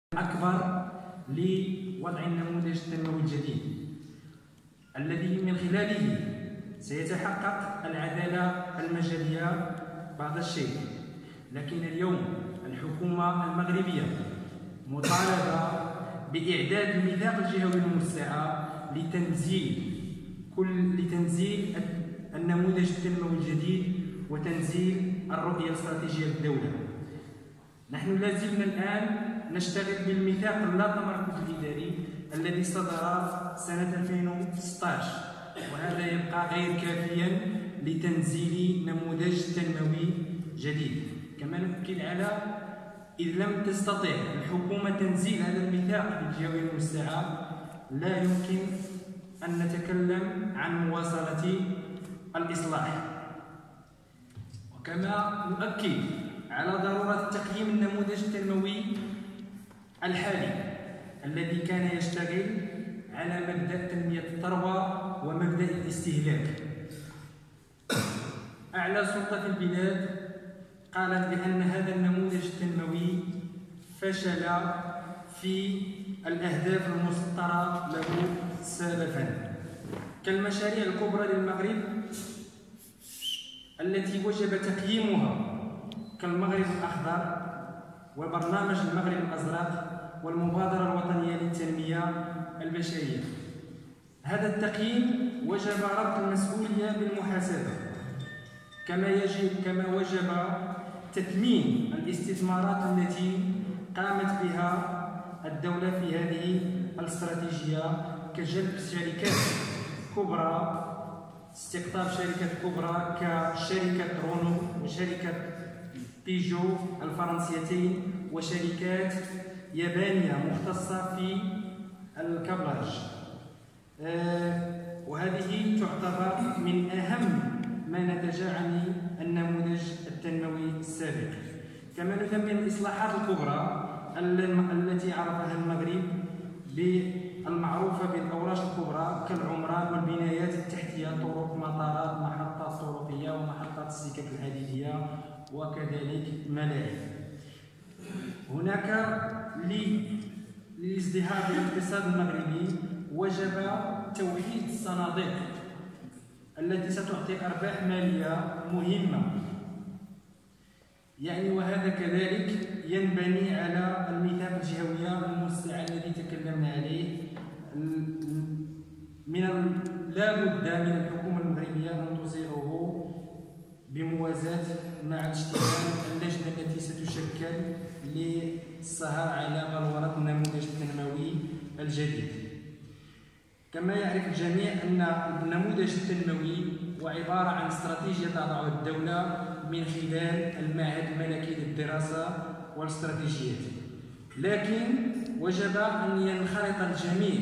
أكبر لوضع النموذج التنموي الجديد الذي من خلاله سيتحقق العدالة المجالية بعض الشيء. لكن اليوم الحكومة المغربية مطالبة بإعداد الميثاق الجهوي الموسع لتنزيل النموذج التنموي الجديد وتنزيل الرؤية الاستراتيجية للدولة. نحن لازلنا الآن نشتغل بالميثاق اللا تمركز الإداري الذي صدر سنة 2016، وهذا يبقى غير كافيا لتنزيل نموذج تنموي جديد. كما نؤكد على إذ لم تستطع الحكومة تنزيل هذا الميثاق الجهوي الموسع لا يمكن أن نتكلم عن مواصلة الإصلاح. وكما نؤكد على ضرورة تقييم النموذج التنموي الحالي الذي كان يشتغل على مبدأ تنمية الثروة ومبدأ الاستهلاك. أعلى سلطة في البلاد قالت بأن هذا النموذج التنموي فشل في الأهداف المسطرة له سابقا، كالمشاريع الكبرى للمغرب التي وجب تقييمها كالمغرب الأخضر وبرنامج المغرب الأزرق والمبادرة الوطنية للتنمية البشرية. هذا التقييم وجب ربط المسؤولية بالمحاسبة، كما وجب تثمين الاستثمارات التي قامت بها الدولة في هذه الاستراتيجية، كجلب شركات كبرى، استقطاب شركات كبرى كشركة رونو وشركة بيجو الفرنسيتين وشركات يابانية مختصة في الكابلاج، وهذه تعتبر من أهم ما نتج عن النموذج التنموي السابق. كما نثمن الإصلاحات الكبرى التي عرفها المغرب بالمعروفة بالأوراش الكبرى كالعمران والبنايات التحتية، طرق، مطارات، محطات طرقية ومحطات السكك الحديدية وكذلك ملاعب. هناك للازدهار بالاقتصاد المغربي وجب توحيد الصناديق التي ستعطي أرباح مالية مهمة، وهذا كذلك ينبني على الميثاق الجهوي الموسع الذي تكلمنا عليه. لا بد من الحكومة المغربية أن تصيغه بموازاة مع اشتغال اللجنة التي ستشكل للسهر على بلورة النموذج التنموي الجديد. كما يعرف الجميع أن النموذج التنموي هو عبارة عن استراتيجية تضعها الدولة من خلال المعهد الملكي للدراسة والاستراتيجيات، لكن وجب أن ينخرط الجميع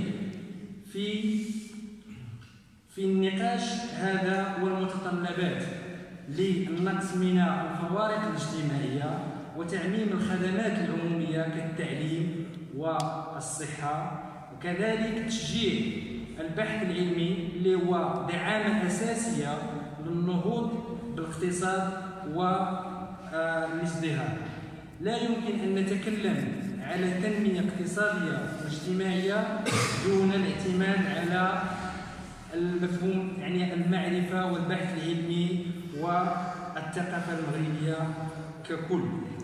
في النقاش هذا والمتطلبات للنقص من الفوارق الاجتماعية وتعميم الخدمات العمومية كالتعليم والصحة، وكذلك تشجيع البحث العلمي اللي هو دعامة أساسية للنهوض بالاقتصاد والازدهار. لا يمكن أن نتكلم على تنمية اقتصادية واجتماعية دون الاعتماد على المفهوم المعرفة والبحث العلمي والثقافة المغربية ككل،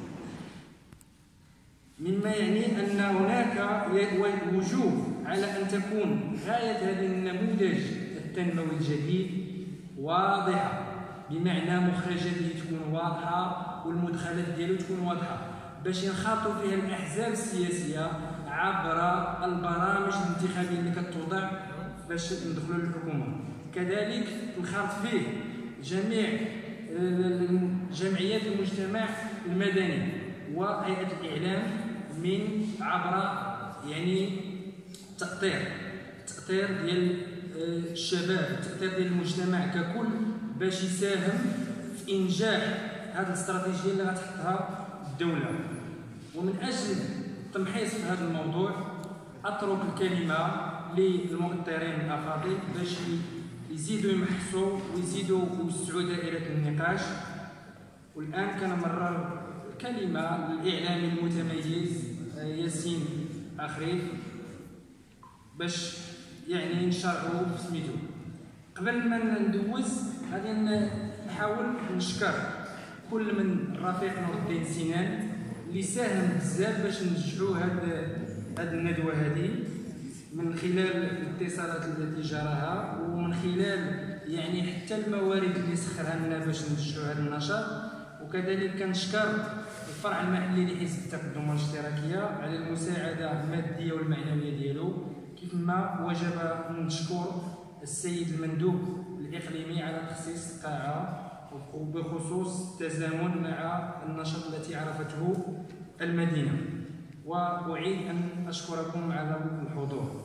مما يعني أن هناك وجوب على أن تكون غاية هذا النموذج التنموي الجديد واضحة، بمعنى مخرجاته تكون واضحة والمدخلات ديالو تكون واضحة باش ينخرطوا فيها الأحزاب السياسية عبر البرامج الانتخابية اللي كتوضع باش ندخلوا للحكومة. كذلك تنخرط فيه جميع جمعيات المجتمع المدني وهيئة الإعلام من عبر التأطير ديال الشباب، التأطير ديال المجتمع ككل باش يساهم في إنجاح هذه الاستراتيجية اللي غتحطها الدولة. ومن أجل التمحيص في هذا الموضوع أترك الكلمة للمؤطرين الأفاضل باش يزيدوا يمحصوا ويزيدوا يوسعوا دائرة النقاش. والآن كنمرر الكلمة للإعلامي المتميز ياسين اخرين باش يعني نشرحوا سميتو. قبل ما ندوز غادي نحاول نشكر كل من الرفيق نور الدين سنان اللي ساهم بزاف باش ننجحوا هاد الندوه هذه، من خلال الاتصالات التي جراها ومن خلال يعني حتى الموارد اللي سخرها لنا باش ننجحوا هذا النشاط. وكذلك كنشكر الفرع المحلي لحزب التقدم والاشتراكيه على المساعده الماديه والمعنويه ديالو، كيف ما وجب نشكر السيد المندوب الاقليمي على تخصيص قاعه وبخصوص التزامن مع النشاط التي عرفته المدينه. وأعيد أن أشكركم على الحضور.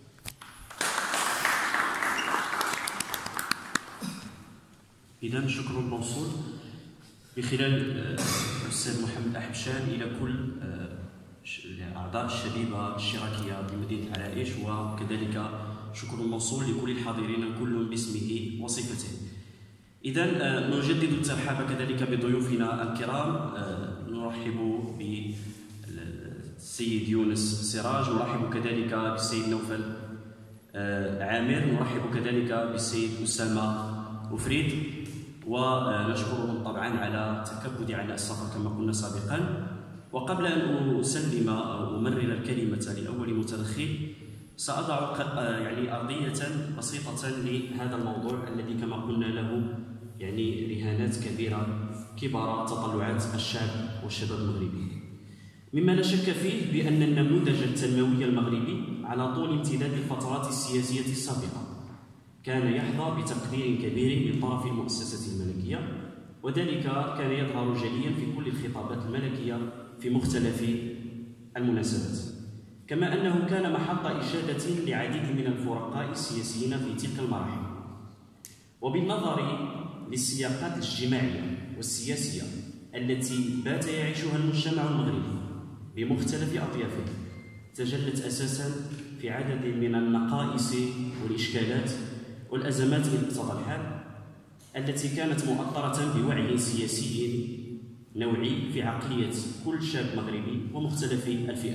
إذا شكر موصول من خلال الأستاذ محمد أحبشان إلى كل أعضاء الشبيبة الاشتراكية بمدينة العرائش، وكذلك شكر موصول لكل الحاضرين كل باسمه وصفته. إذا نجدد الترحاب كذلك بضيوفنا الكرام. نرحب بالسيد يونس سراج، نرحب كذلك بالسيد نوفل عامر، نرحب كذلك بالسيد أسامة وفريد، ونشكرهم طبعا على التكبد على السفر كما قلنا سابقا. وقبل أن أسلم أو أمرر الكلمة لأول متدخل، سأضع يعني أرضية بسيطة لهذا الموضوع الذي كما قلنا له يعني رهانات كبيرة كبار تطلعات الشعب والشباب المغربي. مما لا شك فيه بأن النموذج التنموي المغربي على طول امتداد الفترات السياسية السابقة كان يحظى بتقدير كبير من طرف المؤسسة الملكية، وذلك كان يظهر جليا في كل الخطابات الملكية في مختلف المناسبات، كما أنه كان محط إشادة لعديد من الفرقاء السياسيين في تلك المراحل. وبالنظر للسياقات الاجتماعية والسياسية التي بات يعيشها المجتمع المغربي بمختلف أطيافه، تجلت أساسا في عدد من النقائص والإشكالات والأزمات من اقتضى الحال التي كانت مؤطرة بوعي سياسي نوعي في عقلية كل شاب مغربي ومختلف الفئات.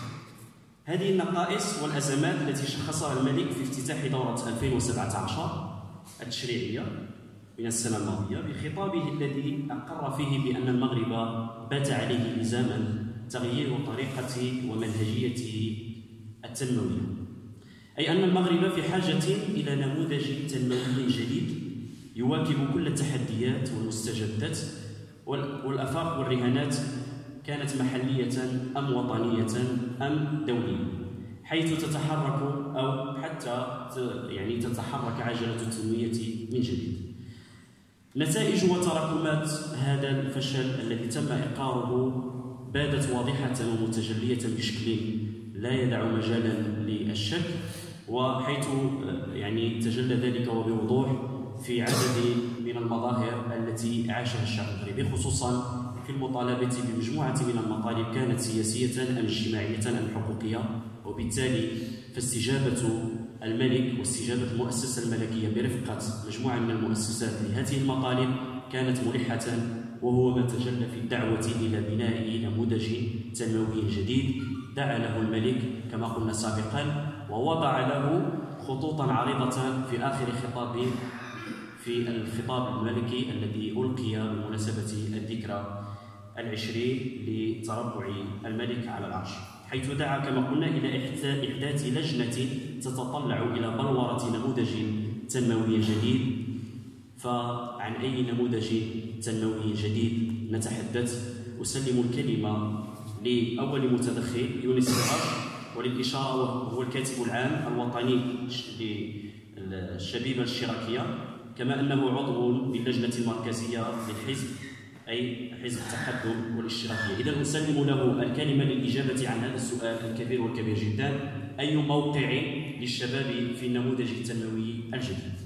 هذه النقائص والأزمات التي شخصها الملك في افتتاح دورة 2017 التشريعية من السنة الماضية بخطابه الذي أقر فيه بأن المغرب بات عليه لزاما تغيير طريقة ومنهجيته التنموية، أي أن المغرب في حاجة إلى نموذج تنموي جديد يواكب كل التحديات والمستجدات والآفاق والرهانات، كانت محلية أم وطنية أم دولية، حيث تتحرك أو حتى يعني تتحرك عجلة التنمية من جديد. نتائج وتراكمات هذا الفشل الذي تم إقراره بادت واضحة ومتجلية بشكل لا يدع مجالا للشك، وحيث يعني تجلى ذلك وبوضوح في عدد من المظاهر التي عاشها الشعب المغربي، خصوصا في المطالبة بمجموعة من المطالب كانت سياسية أم اجتماعية أم حقوقية. وبالتالي فاستجابة الملك واستجابة المؤسسة الملكية برفقة مجموعة من المؤسسات لهذه المطالب كانت ملحة، وهو ما تجلى في الدعوة إلى بناء نموذج تنموي جديد دعا له الملك كما قلنا سابقا، ووضع له خطوطا عريضة في آخر خطابه في الخطاب الملكي الذي ألقي بمناسبة الذكرى 20 لتربع الملك على العرش، حيث دعا كما قلنا إلى إحداث لجنة تتطلع إلى بلورة نموذج تنموي جديد. فعن أي نموذج تنموي جديد نتحدث؟ أسلم الكلمة لأول متدخل يونس سراج، وللإشارة وهو الكاتب العام الوطني للشبيبة الاشتراكية، كما أنه عضو باللجنة المركزية للحزب أي حزب التقدم والاشتراكية. إذا أسلم له الكلمة للإجابة عن هذا السؤال الكبير والكبير جدا: أي موقع للشباب في النموذج التنموي الجديد؟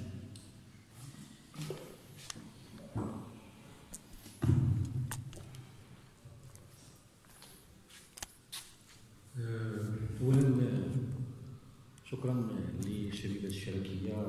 أولا شكرا للشبيبة الاشتراكية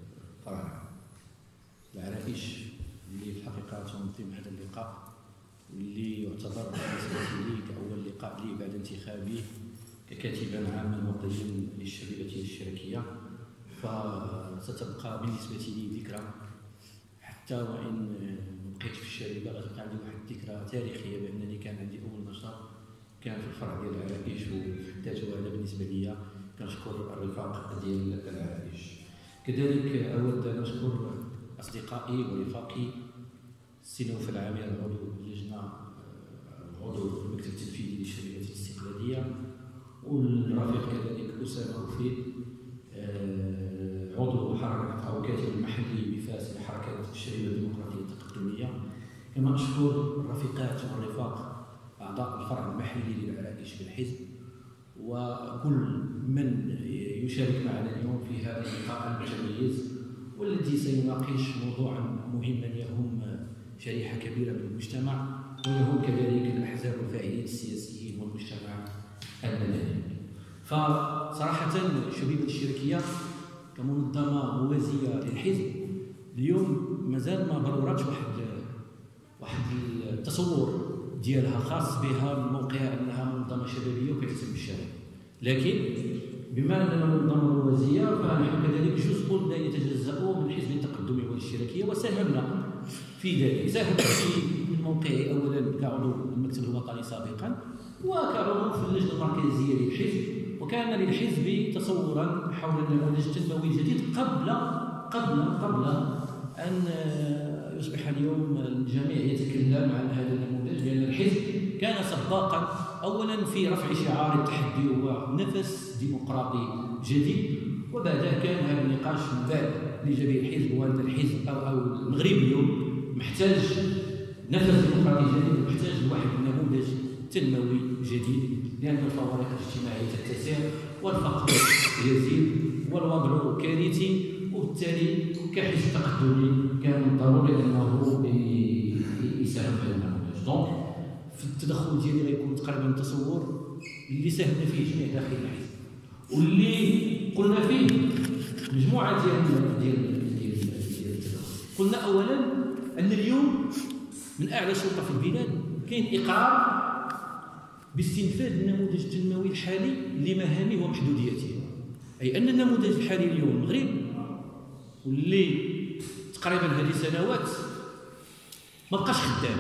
فرع العرائش اللي في الحقيقة تنظم هذا اللقاء واللي يعتبر بالنسبه لي كاول لقاء لي بعد انتخابي ككاتبا عاما وقيا للشبيبه الشركيه، فستبقى بالنسبه لي ذكرى حتى وان ما بقيتش في الشبيبه، غتبقى عندي واحد الذكرى تاريخيه بانني كان عندي اول نشاط كان في الفرع ديال العرائش وحداته. هذا بالنسبه لي كنشكر الرفاق ديال العرائش. كذلك اود ان اشكر اصدقائي ورفاقي السي نوفل العامر عضو اللجنه عضو المكتب التنفيذي للشبيبه الاستقلاليه، والرفيق كذلك اسامه وفيد عضو حركه او كاتب المحلي بفاس لحركه الشبيبه الديمقراطيه التقدميه. كما اشكر الرفيقات والرفاق اعضاء الفرع المحلي للعرائش بالحزب وكل من يشارك معنا اليوم في هذا اللقاء المتميز والذي سيناقش موضوعا مهما يهم شريحه كبيره من المجتمع ويهم كذلك الاحزاب والفاعلين السياسيين والمجتمع المدني. فصراحه شبيبه الشركيه كمنظمه موازيه للحزب اليوم مازال ما برورتش واحد التصور ديالها خاص بها من موقعها انها منظمه شبابيه وكتهتم بالشباب، لكن بما اننا منظمه موازيه فنحن كذلك جزء لا يتجزا من الحزب التقدمي والاشتراكيه وساهمنا في ذلك. ساهمت من موقعي اولا كعضو المكتب الوطني سابقا وكعضو في اللجنه المركزيه للحزب، وكان للحزب تصورا حول النموذج التنموي الجديد قبل ان يصبح اليوم الجميع يتكلم عن هذا النموذج، لان الحزب كان سباقا اولا في رفع شعار التحدي ونفس ديمقراطي جديد، وبعدها كان هذا النقاش من بعد لجميع الحزب وان الحزب او المغرب اليوم محتاج نفس ديمقراطي جديد ومحتاج لواحد النموذج تنموي جديد، لان الفوارق الاجتماعيه تتسع والفقر يزيد والوضع كارثي، وبالتالي كحزب تقدمي كان ضروري انه يساهم في هذا النموذج. دونك في التدخل ديالي غيكون تقريبا تصور اللي ساهمنا فيه جميع داخل الحزب واللي قلنا فيه مجموعه ديال التدخل. قلنا اولا ان اليوم من اعلى سلطه في البلاد كاين اقرار باستنفاذ النموذج التنموي الحالي لمهامه ومحدودياته، اي ان النموذج الحالي اليوم المغرب واللي تقريبا هذه سنوات ما بقاش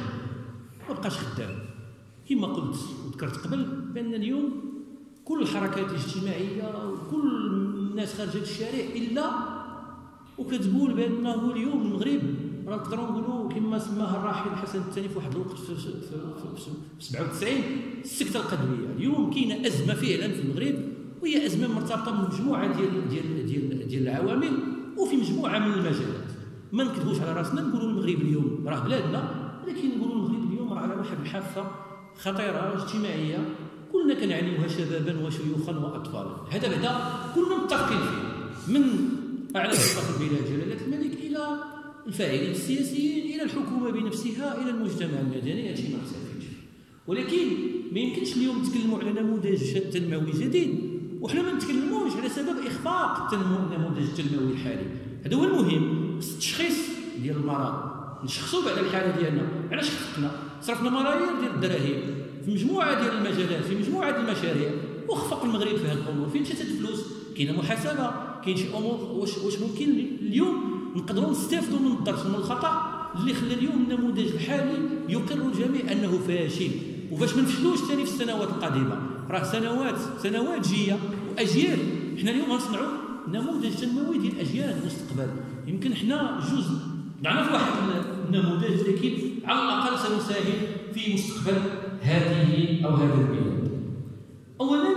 خدام كما قلت وذكرت قبل بان اليوم كل الحركات الاجتماعيه وكل الناس خارجه الشارع الا وكتقول بانه اليوم المغرب راه نقدروا نقولوا كما سماها الراحل الحسن الثاني في واحد الوقت في 97 السكته القدميه. اليوم كاينه ازمه فعلا في المغرب وهي ازمه مرتبطه بمجموعه ديال العوامل وفي مجموعه من المجالات. ما نكذبوش على راسنا نقولوا المغرب اليوم راه بلادنا، ولكن نقولوا المغرب اليوم راه على واحد الحافه خطيره اجتماعيه كلنا كنعانيوها شبابا وشيوخا واطفالا. هذا بعدا كلنا متفقين فيه، من اعلى سلطه في البلاد جلاله الملك الى الفاعلين السياسيين الى الحكومه بنفسها الى المجتمع المدني، هادشي ما مختلفينش. ولكن ما يمكنش اليوم نتكلموا على نموذج تنموي جديد وحنا ما نتكلموش على سبب اخفاق النموذج التنموي الحالي. هذا هو المهم، التشخيص ديال المرض نشخصوا بعد الحاله ديالنا. علاش خفقنا؟ صرفنا ملايير ديال الدراهم في مجموعه ديال المجالات في مجموعه ديال المشاريع وخفق المغرب في هذه الامور. فين مشات الفلوس؟ كاينه محاسبه، كاين شي امور. واش ممكن اليوم نقدروا نستافدوا من الدرس من الخطا اللي خلى اليوم النموذج الحالي يقر الجميع انه فاشل، وباش ما نفشلوش ثاني في السنوات القادمه؟ راه سنوات جايه واجيال. حنا اليوم غنصنعوا نموذج تنموي ديال اجيال المستقبل. يمكن حنا جزء ضعنا في واحد النموذج، لكن على الاقل سنساهم في مستقبل هذه او هذا البلاد. اولا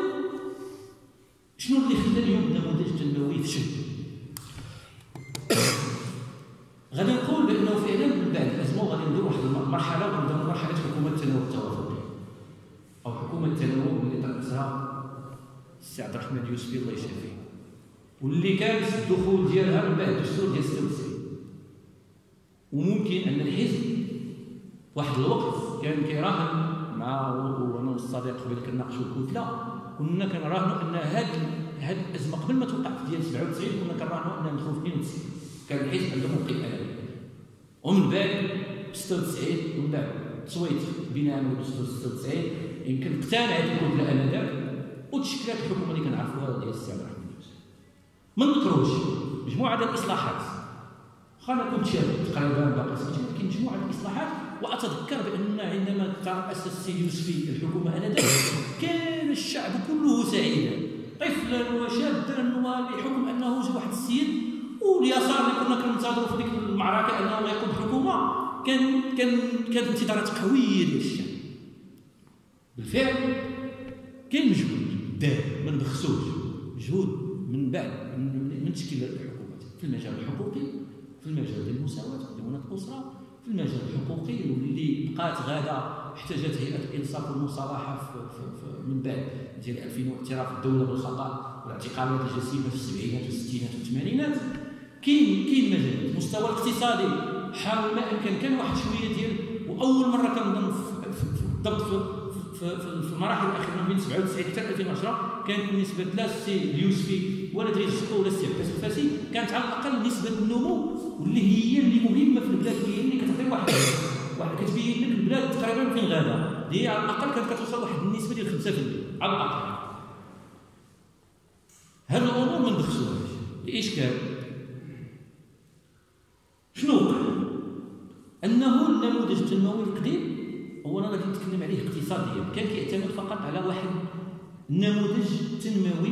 شنو اللي خلى اليوم النموذج التنموي يفشل؟ غادي نقول بانه فعلا من بعد الازمه وغادي ندير واحد المرحله وغنبداو من مرحله حكومه التنوع التوافقي او حكومه التنوع اللي ترأسها السي عبد الرحمن يوسفي الله يشافيه، واللي كان الدخول ديالها من بعد الدستور ديال 96. وممكن ان الحزب واحد الوقت كان كيراهن مع وانا والصديق قبل كنناقشوا الكتله، كنا كنراهنوا ان هاد الازمه قبل ما توقع في ديال 97 كنا كنراهنوا ان ندخلوا في 92. كان الحزب عنده موقع اناني، ومن بعد 96 ومن بعد التصويت بناء على دستور 96 يمكن اقتنعت الكتله انذاك وتشكلت الحكومه اللي كنعرفوها ديال السي عبد الرحمن يوسف. ما نذكروش مجموعه ديال الاصلاحات، واخا كنت شاب تقريبا باقي سميتو، ولكن مجموعه ديال الاصلاحات. واتذكر بان عندما ترأس السي يوسفي الحكومه انذاك كان الشعب كله سعيدا، طفلا وشابا، ولحكم انه جا واحد السيد واليسار اللي كنا كننتظروا في ديك المعركه انه يقود الحكومه كانت انتظارات قويه ديال الشعب. بالفعل كاين مجهود دار ما نبخسوش، مجهود من بعد من تشكيل الحكومات في المجال الحقوقي، في المجال ديال المساواه ديال الاسره، في المجال الحقوقي واللي بقات غاده احتاجت هيئه الانصاف والمصالحه من بعد ديال 2000 واعتراف الدوله بالخطا والاعتقالات الجسيمه في السبعينات والستينات والثمانينات. كاين مجال المستوى الاقتصادي حاول ما امكن، كان واحد شويه ديال، واول مره كنظن بالضبط في المراحل الاخيره ما بين 97 حتى 2010 كانت نسبه لا السي اليوسفي ولا دريس الشكو ولا السي عباس الفاسي كانت على الاقل نسبه النمو، واللي هي اللي مهمه في البلاد، اللي هي اللي كتعطي واحد كتبين لك البلاد تقريبا فين غاده، هي على الاقل كانت كتوصل واحد النسبه ديال 5% على الاقل. هاد الامور ما ندخلوهاش. الاشكال شنو وقع؟ انه النموذج التنموي القديم اولا غادي نتكلم عليه اقتصاديا كان كيعتمد فقط على واحد نموذج تنموي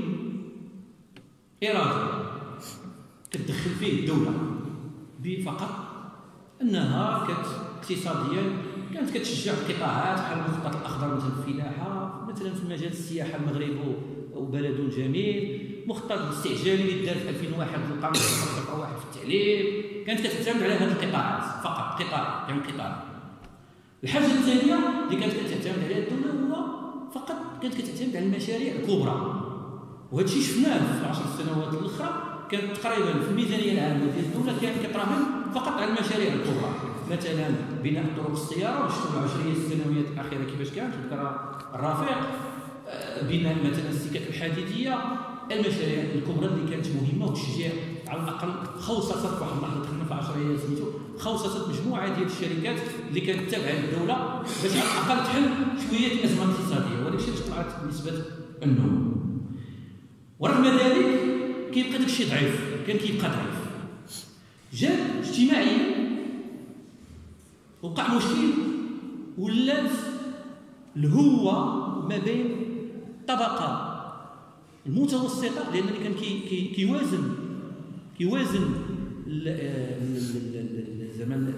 ارادي كتدخل فيه الدوله فقط، انها اقتصاديا كانت كتشجع القطاعات بحال المخطط الاخضر مثلا في الفلاحه، مثلا في مجال السياحه المغرب وبلد جميل، مخطط الاستعجالي اللي دار في 2001 القانون رقم 1 في التعليم، كانت كتعتمد على هذه القطاعات فقط، قطاع يعني قطاع. الحاجه الثانيه اللي كانت كتعتمد عليها الدوله هو فقط كانت كتعتمد على المشاريع الكبرى، وهذا الشيء شفناه في 10 سنوات الاخرى. كانت تقريبا في الميزانيه العامه ديال الدوله كانت كتراهن فقط على المشاريع الكبرى، مثلا بناء طرق السياره وشفتوا العشريه السنويات الاخيره كيفاش كانت ذكر الرفيق، بناء مثلا السكك الحديديه، المشاريع الكبرى اللي كانت مهمه وتشجيع على الاقل خوصصت واحد اللحظه دخلنا في 10 سميتو خوصصت مجموعه ديال الشركات اللي كانت تابعه للدوله باش على الاقل تحل شويه الازمه الاقتصاديه، وهذا الشيء طلعت نسبه النمو. ورغم ذلك كيبقى داك الشيء ضعيف، كان كيبقى ضعيف. جاب اجتماعيا وقع مشكل، ولات الهوه ما بين الطبقه المتوسطه، لان اللي كان كيوازن زعما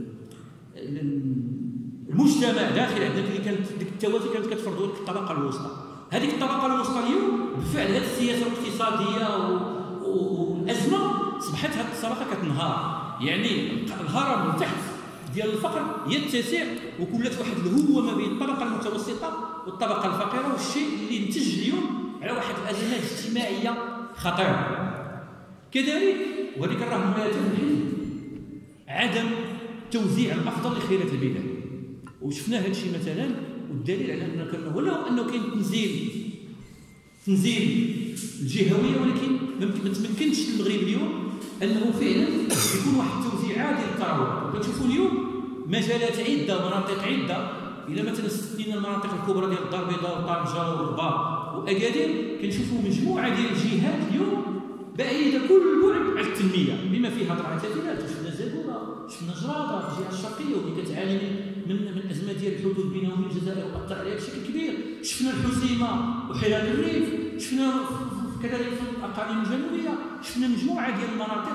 المجتمع داخل عندنا، اللي كانت ديك التوازي كانت كتفرضوا لك الطبقه الوسطى. هذيك الطبقه الوسطى اليوم بفعل هذه السياسه الاقتصاديه والازمه اصبحت هذه الطبقه كتنهار، يعني الهرم من تحت ديال الفقر يتسع، وكلت واحد الهوه ما بين الطبقه المتوسطه والطبقه الفقيره، والشيء اللي نتج اليوم على واحد الازمات اجتماعيه خطيره. كذلك وهذيك راه مميزات الحزب عدم توزيع الافضل لخيرات البلاد، وشفنا هذا الشيء مثلا، والدليل على انه كان ولو انه كاين تنزيل الجهويه، ولكن ما تمكنش المغرب اليوم انه فعلا يكون واحد التوزيع عادل للثروات. كتشوفوا اليوم مجالات عده ومناطق عده، الى مثلا استثنينا المناطق الكبرى ديال الدار البيضاء وطنجه والرباط واكادير، كنشوفوا مجموعه ديال الجهات اليوم بعيده كل البعد على التنميه، بما فيها طلعتنا شفنا زادوره، شفنا جراده في الجهه الشرقيه واللي كتعاني من ازمه ديال الحدود بينها وبين الجزائر واثر عليها بشكل كبير، شفنا الحسيمه وحيران الريف، شفنا كذلك في الاقاليم الجنوبيه، شفنا مجموعه ديال المناطق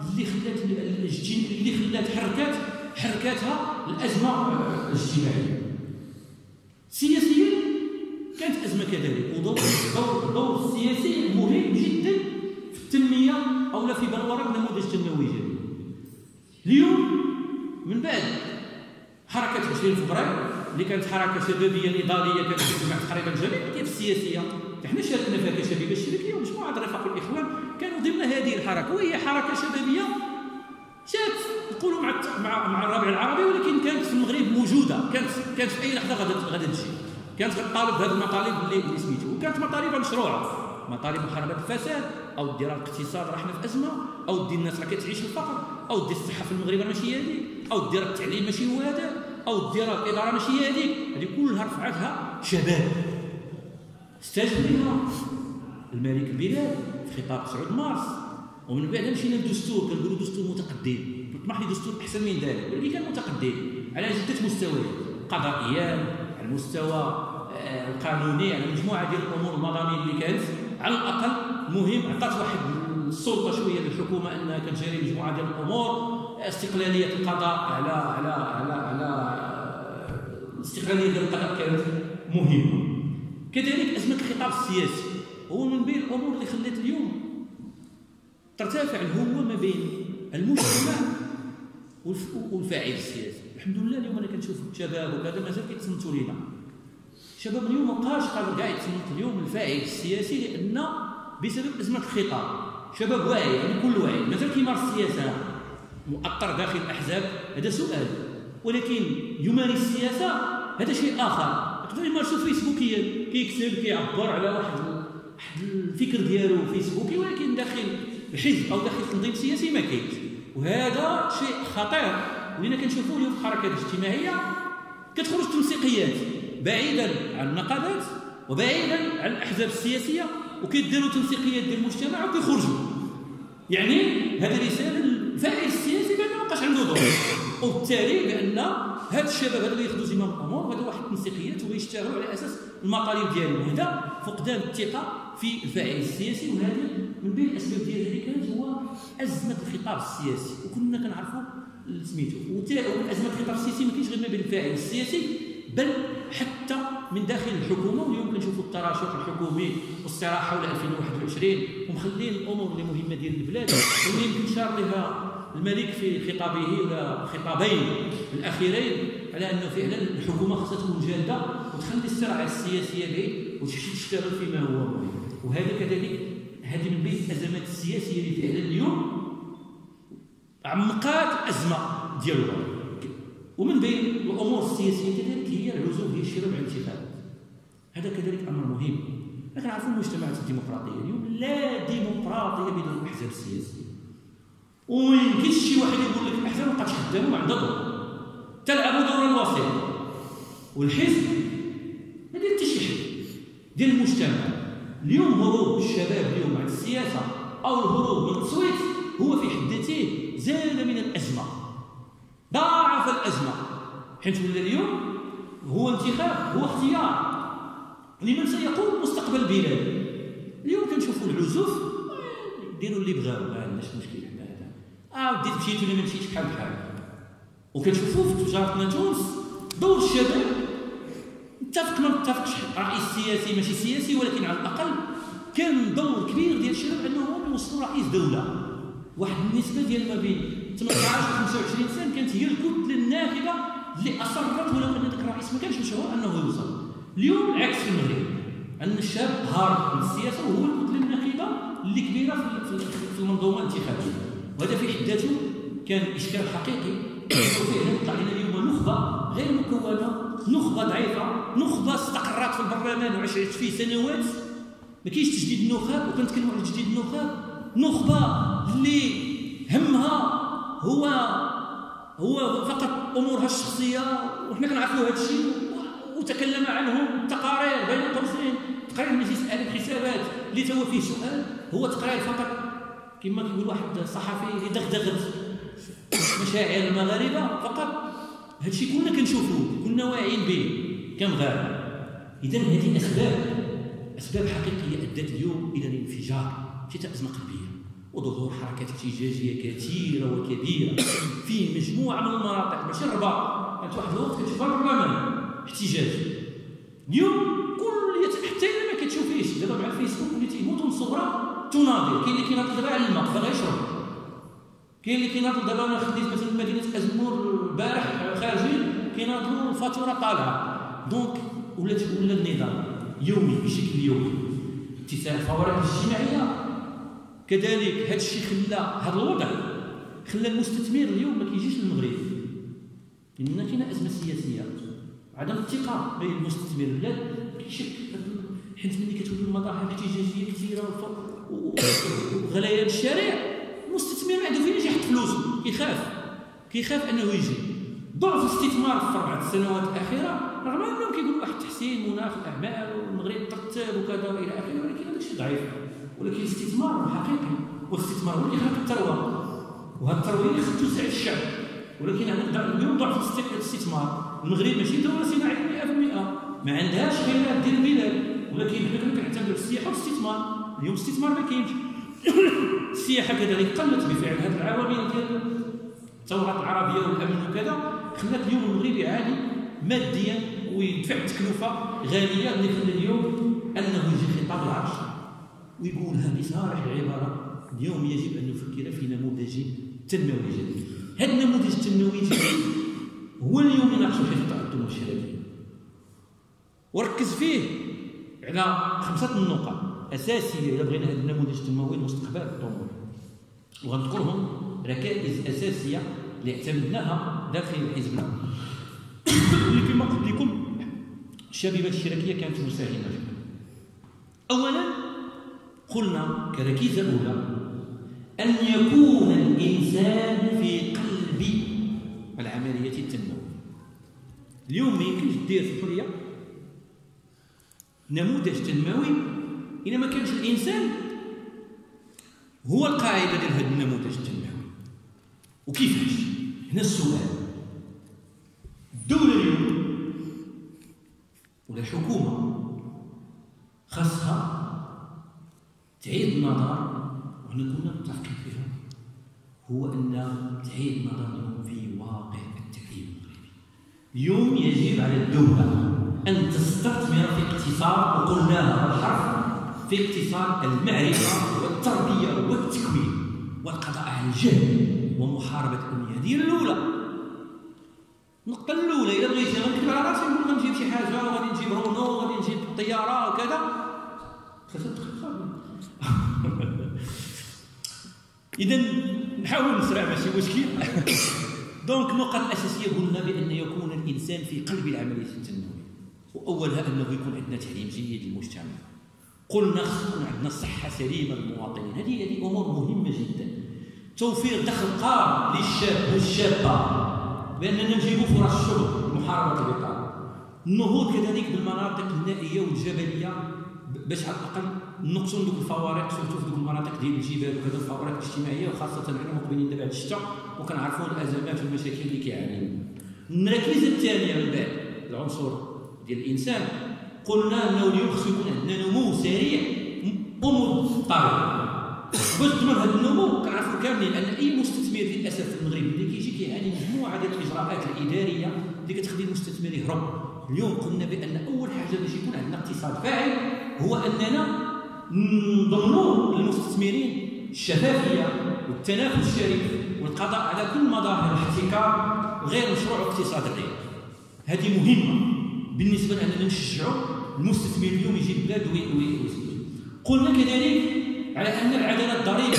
اللي خلات حركاتها الازمه الاجتماعيه. سياسيا كانت ازمه كذلك، ودور السياسي مهم جدا في التنميه او لا في بلوره نموذج تنموي جديد. اليوم من بعد حركه 20 فبراير اللي كانت حركه شبابيه نضاليه كانت تجمع تقريبا جميع الاطياف السياسيه، حنا شاركنا فيها كشبيبه الشركيه ومجموعه الرفاق والاخوان كانوا ضمن هذه الحركه، وهي حركه شبابيه جات نقولوا مع الربيع العربي، ولكن كانت في المغرب موجوده، كانت في اي لحظه غادا تجي، كانت كطالب بهذه المطالب اللي سميتو، وكانت مطالب مشروعه، مطالب محاربه الفساد، او دير الاقتصاد راه حنا في ازمه، او دير الناس راه كتعيش الفقر، او دير الصحه في المغرب راه ماشي هذيك، او دير التعليم ماشي هو هذا، او ديرها الاداره ماشي هي هذيك كلها رفعتها شباب. استجاب لها الملك بلال في خطاب 9 مارس، ومن بعد مشينا للدستور كنقولوا دستور متقدم، نطمح لدستور احسن من ذلك ولكن كان متقدم على عده مستويات قضائيا، على المستوى القانوني، على مجموعه ديال الامور المضامين اللي كانت على الاقل مهم، عطات واحد السلطه شويه للحكومه انها كتجري مجموعه ديال الامور، استقلاليه القضاء على الاستقلاليه ديال القضاء كانت مهمه. كذلك ازمه الخطاب السياسي هو من بين الامور اللي خلات اليوم ترتفع الهوه ما بين المجتمع والفاعل السياسي. الحمد لله اليوم انا كنشوف شباب وكذا مازال كيتصنتوا لينا، شباب اليوم مابقاش قادر كاع يتصنت اليوم الفاعل السياسي، لان بسبب ازمه الخطاب شباب واعي، يعني كل واعي مازال كيمارس السياسه، مؤطر داخل الاحزاب هذا سؤال، ولكن يمارس السياسه هذا شيء اخر. يقدر يمارسو فيسبوكيا، كيكتب كيعبر على واحد الفكر ديالو فيسبوكي، ولكن داخل الحزب او داخل التنظيم السياسي ما كاينش، وهذا شيء خطير. ولينا كنشوفوا اليوم في الحركات الاجتماعيه كتخرج تنسيقيات بعيدا عن النقابات وبعيدا عن الاحزاب السياسيه، وكيديروا تنسيقيات ديال المجتمع وكيخرجوا. يعني هذه رساله للفاعل السياسي بان ما بقاش عنده دور، وبالتالي بان هاد الشباب هذا اللي ياخذوا زمام الامور هذا واحد التنسيقيات ويشتغلوا على اساس المطالب ديالهم. هذا فقدان الثقه في الفاعل السياسي، وهذا من بين الاسباب ديال هذه كانت هو ازمه الخطاب السياسي. وكنا كنعرفوا سميتو ازمه الخطاب السياسي ما كاينش غير ما بين الفاعل السياسي بل حتى من داخل الحكومه. واليوم كنشوفوا التراشق الحكومي والصراع حول 2021 ومخلين الامور اللي مهمه ديال البلاد، واللي يمكن شار لها الملك في خطابه ولا خطابين الاخيرين على انه فعلا الحكومه خاصها تكون جاده وتخلي الصراع السياسيه بعيد وتمشي تشتغل فيما هو مهم. وهذا كذلك هذه من بين الازمات السياسيه اللي فعلا اليوم عمقات الازمه ديال الوطن. ومن بين الامور السياسيه كذلك هي العزوف ديال الشباب على الانتخابات. هذا كذلك امر مهم. كنعرفوا المجتمعات الديمقراطيه اليوم لا ديمقراطيه بدون الاحزاب السياسيه، وما يمكنش شي واحد يقول لك الاحزاب ما بقاتش خدامه ما عندها دور، تلعب دور الوسيط. والحزب ما دير حتى شي حل ديال المجتمع. اليوم هروب الشباب اليوم عن السياسه او الهروب من التصويت هو في حد ذاته زاد من الازمه، ضاعف الازمه، حيث ولا اليوم هو انتخاب، هو اختيار لمن سيقود مستقبل البلاد. اليوم كنشوفوا العزوف يديروا اللي بغاو، ما عندناش مشكل حنا هذا بديت مشيت ولا ما مشيتش بحال بحال. وكنشوفوا في تجارتنا تونس دور الشباب اتفق ما اتفقش رئيس سياسي ماشي سياسي، ولكن على الاقل كان دور كبير ديال الشباب انهم يوصلوا رئيس دوله. واحد النسبه ديال ما بين 18 و 25 سنه كانت هي الكتله الناخبه اللي اصرت ولو ان ذاك الرئيس ما كانش مشروع انه يوصل. اليوم العكس في المغرب، ان الشاب هارب من السياسه وهو الكتله الناخبه اللي كبيره في المنظومه الانتخابيه. وهذا في حد ذاته كان اشكال حقيقي. وفعلا طلع لنا اليوم نخبه غير مكونه، نخبه ضعيفه، نخبه استقرت في البرلمان وعشت فيه سنوات، ما كاينش تجديد النخب. وكنتكلموا على تجديد النخب، نخبه اللي همها هو فقط امورها الشخصيه، وحنا كنعرفوا هذا الشيء وتكلم عنه التقارير بين قوسين. تقرير مجلس اعلى الحسابات اللي تو فيه سؤال هو تقرير فقط كما كيقول واحد الصحفي اللي دغدغت مشاعر المغاربه فقط. هذا الشيء كنا كنشوفوه، كنا واعيين به كمغاربه. اذا هذه اسباب حقيقيه ادت اليوم الى الانفجار في ازمه قلبيه وظهور حركات احتجاجيه كثيره وكبيره في مجموعه من المناطق. ماشي الرباط، كانت واحد الوقت كتشوف البرلمان احتجاج. اليوم حتى الا ما كتشوفيش دابا مع الفيسبوك وليت يموت من صغرى تناضل. كاين اللي كيناضل دابا على الماء باغي يشرب، كاين اللي كيناضل دابا. انا خديت مثلا مدينه ازمور البارح خارجين كيناضلوا الفاتوره طالعه. دونك ولا النظام يومي بشكل يومي. اتساع الفوارق الاجتماعيه كذلك. هذا الشيء خلى هذا الوضع خلى المستثمر اليوم ما كيجيش للمغرب، لان كاينه ازمه سياسيه، عدم الثقه بين المستثمر. البلاد كيشك حيت ملي كتولي المظاهر احتجاجيه كثيره وغليان الشارع، المستثمر ما عنده فين يجي يحط فلوسه، كيخاف انه يجي. ضعف الاستثمار في 4 سنوات الاخيره رغم انهم كيقولوا واحد تحسين مناخ الاعمال والمغرب ترتب وكذا والى اخره، ولكن هذا الشيء ضعيف. ولكن الاستثمار حقيقي، والاستثمار هو اللي خلق الثروه، وهذه الثروه اللي خلت توسع الشعب. ولكن اليوم ضعف الاستثمار، المغرب ماشي دوله صناعيه 100%، ما عندهاش خيارات ديال البلاد، ولكن حنا كنعتمدوا على السياحه والاستثمار. اليوم الاستثمار ما كاينش. السياحه كذلك قلت بفعل هذه العوامل ديال الثورات العربيه والامن وكذا، خلات اليوم المغرب يعاني ماديا ويدفع تكلفه غاليه اللي خلى اليوم انه يجي خطاب العرش ويقولها بصراحه العباره: اليوم يجب ان نفكر في نموذج تنموي جديد. هذا النموذج التنموي الجديد هو اليوم يناقشوا فيه التقدم والشراكه، وركز فيه على 5 نقاط اساسيه اذا بغينا هذا النموذج التنموي المستقبل الطموح، وغنذكرهم ركائز اساسيه اللي اعتمدناها داخل حزبنا اللي كما قلت لكم الشبيبه الاشتراكيه كانت مساهمه فيها. اولا قلنا كركيزه اولى ان يكون الانسان في قلب العمليه التنمويه. اليوم ما يمكنش دير في الحريه نموذج تنموي إذا ما كانش الإنسان هو القاعدة ديال هذا النموذج التنموي. وكيفاش؟ هنا السؤال: الدولة اليوم ولا الحكومة خاصها تعيد النظر، وحنا كنا متفقين فيها، هو أن تعيد النظر في واقع التعليم المغربي. اليوم يجب على الدولة أن تستثمر في اقتصاد، وقلناها بالحرف، في اقتصاد المعرفة والتربية والتكوين والقضاء على الجهل ومحاربة الأمية. هذه الأولى. النقطة الأولى إذا بغيتي غنكتب على راسي نقول غنجيب شي حاجة وغادي نجيب رونو وغادي نجيب الطيارة وكذا، إذا نحاول نسرع ماشي مشكل. دونك النقطة الأساسية قلنا بأن يكون الإنسان في قلب العملية التنموية، وأولها أنه يكون عندنا تعليم جيد للمجتمع. قلنا خص يكون عندنا صحة سليمة للمواطنين. هذه أمور مهمة جدا. توفير دخل قار للشاب والشابة بأننا نجيبوا فرص الشغل لمحاربة البطالة. النهوض كذلك بالمناطق النائية والجبلية باش على الأقل نقصوا دوك الفوارق، سورتو في دوك المناطق ديال الجبال وكذا، الفوارق الاجتماعية، وخاصة حنا مقبلين دابا على الشتاء وكنعرفوا الأزمات والمشاكل اللي كيعانيو. الركيزة الثانية من بعد العنصر ديال الإنسان، قلنا أنه اليوم خصو يكون عندنا نمو سريع ومضطرب. باش تضمن هذا النمو كنعرفوا كاملين أن أي مستثمر للأسف في المغرب اللي كيجي كيعاني مجموعة ديال الإجراءات الإدارية اللي كتخلي المستثمر يهرب. اليوم قلنا بأن أول حاجة باش يكون عندنا اقتصاد فاعل هو أننا نضمنوا للمستثمرين الشفافية والتنافس الشريف والقضاء على كل مظاهر الاحتكار غير مشروع واقتصاد الريع. هذه مهمة بالنسبة لأننا نشجعوا المستثمر اليوم يجي البلاد ويستثمر. قلنا كذلك على أن العدالة الضريبية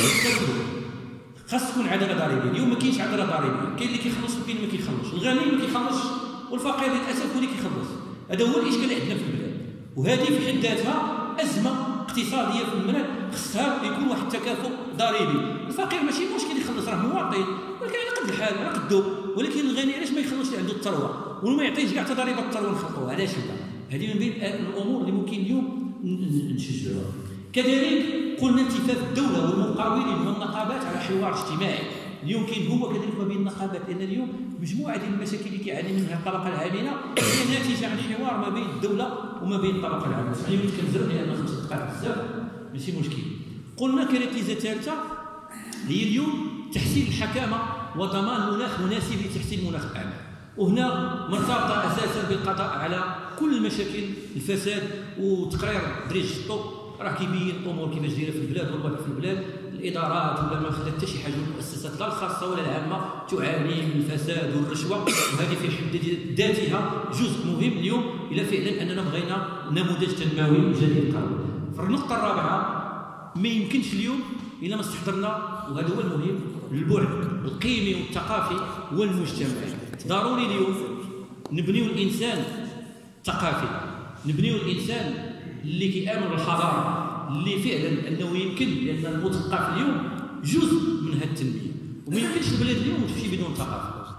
خاص تكون عدالة ضريبية. اليوم ما كاينش عدالة ضريبية، كاين اللي كيخلص وكاين اللي ما كيخلصش، الغني ما كيخلصش والفقير للأسف هو اللي كيخلص. هذا هو الإشكال عندنا في البلاد، وهذه في حد ذاتها أزمة اقتصادية في البلاد خصها يكون واحد التكافؤ ضريبي. الفقير ماشي مشكل يخلص، راه مواطن ولكن على قد الحال على قدو، ولكن الغني علاش ما يخلصش اللي عنده الثروة وما يعطيش كاع ضريبة الثروة نخلقوها؟ علاش لا؟ هذه من بين الأمور اللي ممكن اليوم نشجعوها. كذلك قلنا التفاف الدولة والمقاولين والنقابات على حوار اجتماعي. اليوم كاين هو كذلك ما بين النقابات، لأن اليوم مجموعة ديال المشاكل اللي كيعاني منها الطبقة العاملة هي ناتجة عن حوار ما بين الدولة وما بين الطبقة العاملة. اسمحوا لي كنزرب لأن 5 دقائق بزاف ماشي مشكل. قلنا كركيزة ثالثة هي اليوم تحسين الحكامة وضمان مناخ مناسب لتحسين مناخ الأعمال، وهنا مرتبطة أساسا بالقضاء على كل مشاكل الفساد. وتقرير دريج الطب راه كيبين الامور كيفاش دايره في البلاد والوضع في البلاد. الادارات ولا ما خدات حتى شي حاجه، المؤسسات لا الخاصه ولا العامه تعاني من الفساد والرشوه، وهذه في حد ذاتها جزء مهم اليوم الى فعلا اننا بغينا نموذج تنموي جديد قوي. في النقطه الرابعه ما يمكنش اليوم الا ما استحضرنا، وهذا هو المهم، البعد القيمي والثقافي والمجتمعي. ضروري اليوم نبنيو الانسان الثقافي، نبنيو الانسان اللي كيامن بالحضاره، اللي فعلا انه يمكن، لان المثقف اليوم جزء من هذه التنميه، وما يمكنش البلاد اليوم تمشي بدون ثقافه.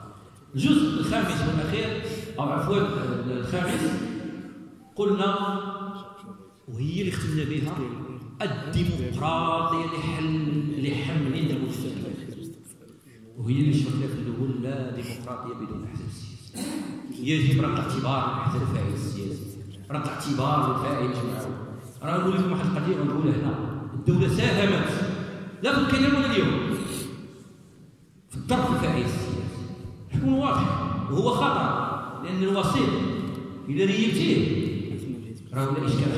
الجزء الخامس والأخير أو عفوا الخامس قلنا وهي اللي ختمنا بها الديمقراطية لحمل المجتمع، وهي اللي شرحنا في الأول لا ديمقراطية بدون أحزاب سياسية. يجب رد اعتبار الأحزاب الفاعل السياسي، رد اعتبار الفاعل الجمعوي. أنا نقول لكم واحد القضية ونقولها هنا، الدولة ساهمت لا في الكلام ولا اليوم في الضرب الفاعل السياسي، يكون واضح وهو خطأ، لأن الوسيط إذا ريبتيه راه ولا إشكال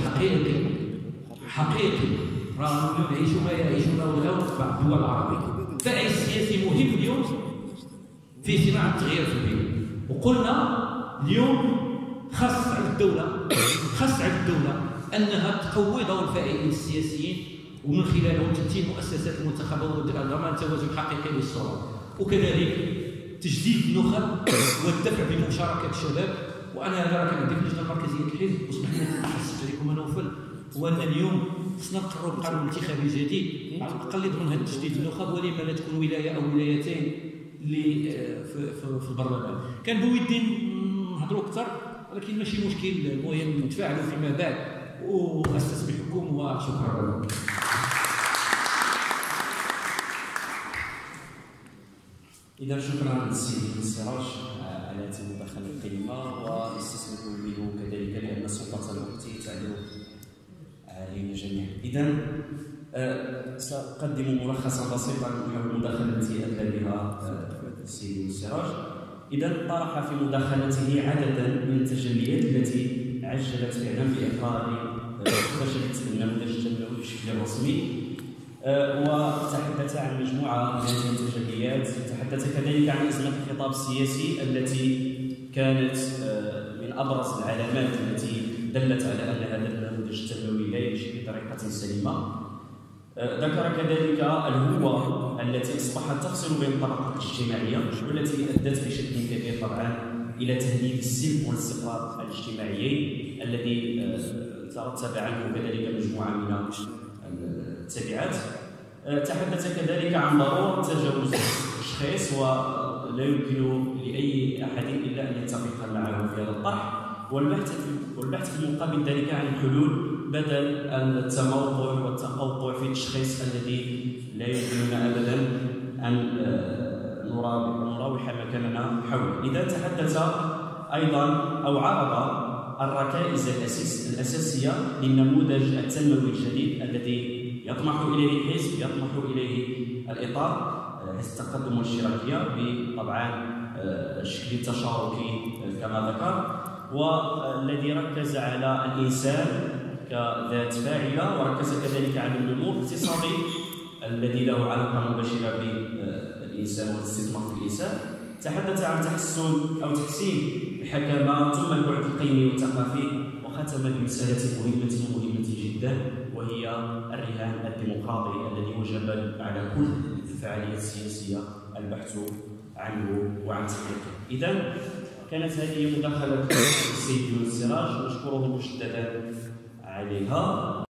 حقيقي راه نعيشوا ما يعيشونه هؤلاء بعض الدول العربية. الفاعل السياسي مهم اليوم في صناعة التغيير في البيئة، وقلنا اليوم خاص على الدولة أنها تقوي دور الفاعلين السياسيين ومن خلالهم تمثيل المؤسسات المنتخبة وضمان توازن حقيقي للسلطة، وكذلك تجديد النخب والدفع بمشاركة الشباب. وأنا هذا راه كان عندي في اللجنة المركزية الحزب وسمح لي نحسب لكم نوفل، وأن اليوم خصنا نقرروا بقانون انتخابي جديد على الأقل يضمن هذا تجديد النخب، ولما لا تكون ولاية أو ولايتين اللي في البرلمان. كان بودي نهضروا أكثر ولكن ماشي مشكل، المهم نتفاعلوا فيما بعد، واستسمحكم وشكرا لكم. إذا شكرا للسيد سراج على هذه المداخلة القيمة، ونستسمح منه كذلك لأن السلطة الوقت تعلو علينا جميعا. إذا سأقدم ملخصا بسيطا حول المداخلة التي أدلى بها السيد سراج. إذا طرح في مداخلته عددا من التجليات التي عجلت فعلا بإقرار فشل النموذج التنموي بشكل رسمي، وتحدث عن مجموعة من هذه التجليات. تحدث كذلك عن أزمة الخطاب السياسي التي كانت من أبرز العلامات التي دلت على أن هذا النموذج التنموي لا يمشي بطريقة سليمة. ذكر كذلك الهوة التي أصبحت تفصل بين الطبقات الاجتماعية، والتي أدت بشكل كبير طبعا إلى تهديد السلم والاستقرار الاجتماعي الذي ترتب عنه كذلك مجموعة من التبعات. تحدث كذلك عن ضرورة تجاوز التشخيص، ولا يمكن لأي أحد إلا أن يتفق معه في هذا الطرح، والبحث في المقابل ذلك عن الحلول بدل التموقع والتقوقع في التشخيص الذي لا يمكننا أبدا أن نراوح مكاننا حوله. إذا تحدث أيضا أو عرض الركائز الأساسية للنموذج التنموي الجديد الذي يطمح إليه الحزب، يطمح إليه الإطار حزب التقدم والاشتراكية بطبعا الشكل التشاركي كما ذكر، والذي ركز على الإنسان كذات فاعلة، وركز كذلك على النمو الاقتصادي الذي له علاقة مباشرة بالإنسان والاستثمار في الإنسان. تحدث عن تحسن أو تحسين الحكمة ثم البعد القيمي والثقافي، وختم برسالة مهمة جدا وهي الرهان الديمقراطي الذي وجب على كل الفعاليات السياسية البحث عنه وعن تحقيقه. إذا كانت هذه مداخلة السيد سراج، نشكره مجددا عليها.